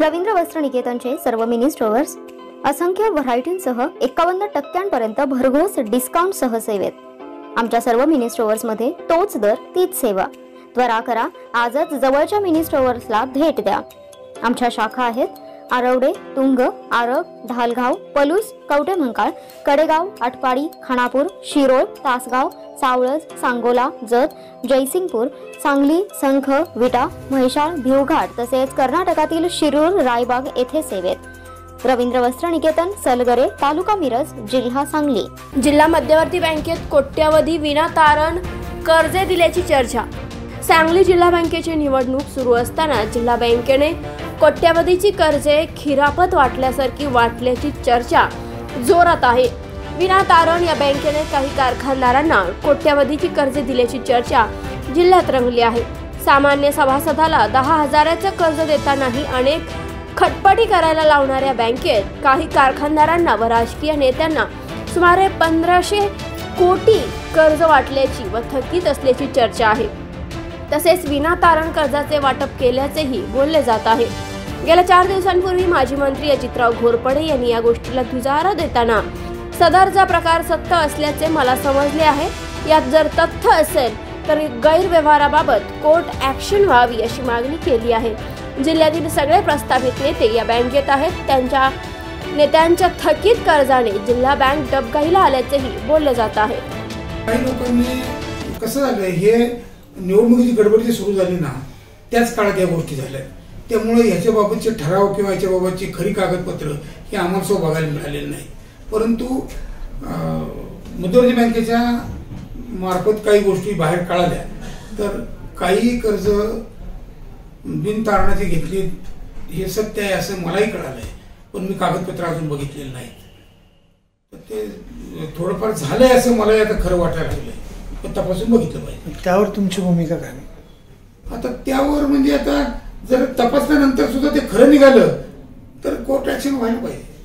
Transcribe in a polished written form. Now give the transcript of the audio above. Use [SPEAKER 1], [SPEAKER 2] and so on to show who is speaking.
[SPEAKER 1] रवींद्र वस्त्र निकेतनचे सर्व mini stores असंख्य व्हरायटींसह 51% भरघोस डिस्काउंट सह सेवेत। आमच्या सर्व मिनी स्टोअर्स मध्ये तोच दर तीच सेवा। त्वरा करा, आजच जवळच्या मिनी स्टोअर्सला भेट द्या। आमच्या शाखा आहेत आरवडे, तुंग, आरग, ढालगाव, पलूस, कवटेमंकाळ, कडेगाव, आटपाडी, खानापूर, शिरोळ, तासगाव, सावळज, सांगोला, जत, जयसिंगपूर, सांगली, संख, विटा, म्हैसाळ, भिवघाट तसेच कर्नाटकातील शिरूर, रायबाग येथे सेवेत। रवींद्र वस्त्र निकेतन, सलगरे, तालुका मिरज, जिल्हा सांगली।
[SPEAKER 2] जिल्हा मध्यवर्ती बँकेत कोट्यावधी विना तारण कर्जे दिल्याची चर्चा। सांगली जिल्हा बँकेची निवडणूक सुरू असताना जिल्हा बँकेने कोट्यावधीची कर्जे खिरापत वाटल्यासारखी वाटल्याची चर्चा जोरात आहे। विना तारण या बँकेने काही कारखानदारांना कोट्यावधीची कर्जे दिल्याची चर्चा जिल्ह्यात रंगली आहे। सामान्य सभासदाला 10,000चे कर्ज देतानाही अनेक खटपटी करायला लावणाऱ्या बँकेत काही कारखानदारांना व राजकीय नेत्यांना सुमारे 1500 कोटी कर्ज वाटल्याची व थकीत असल्याची चर्चा आहे। तसेच विना तारण कर्जाचे वाटप केल्याचेही बोलले जात आहे। गेल्या 4 दिवसांपूर्वी माजी मंत्री अजितराव घोरपडे यांनी या गोष्टीला दुजारा देताना सदरचा प्रकार सत्य असल्याचे मला समजले आहे। यात जर तथ्य असेल तर गैरव्यवहाराबाबत कोर्ट ऍक्शन व्हावी अशी मागणी केली आहे। जिल्ह्यातील सगळे प्रस्थापित नेते या बँकेत आहेत। त्यांच्या नेत्यांच्या थकीत कर्जाने जिल्हा बँक डबघाईला आल्याचेही बोलले जात आहे।
[SPEAKER 3] काही लोकांनी कसं झालं, हे निवडणुकीची गडबडी सुरू झाली ना, त्याच काळात या गोष्टी झाल्या। त्यामुळे याच्याबाबतचे ठराव किंवा याच्याबाबतची खरी कागदपत्र हे आम्हाला सो बघायला मिळालेली नाही। परंतु मध्यवर्ती बँकेच्या मार्फत काही गोष्टी बाहेर कळाल्या, तर काही कर्ज बिनतारणाची घेतली हे सत्य आहे असं मलाही कळालंय, पण मी कागदपत्र अजून बघितलेलं नाही। ते थोडंफार झालंय असं मला आता खरं वाटायला लागलंय, पण तपासून बघितलं पाहिजे।
[SPEAKER 4] त्यावर तुमची भूमिका काय?
[SPEAKER 3] आता त्यावर म्हणजे आता जर तपासल्यानंतर सुद्धा ते खरं निघालं तर कोर्ट ऍक्शन व्हायला पाहिजे।